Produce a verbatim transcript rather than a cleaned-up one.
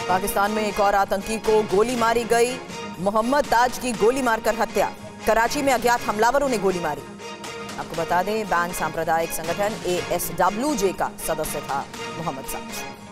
पाकिस्तान में एक और आतंकी को गोली मारी गई। मोहम्मद ताज की गोली मारकर हत्या। कराची में अज्ञात हमलावरों ने गोली मारी। आपको बता दें, बैंग सांप्रदायिक संगठन ए एस डब्ल्यू जे का सदस्य था मोहम्मद ताज।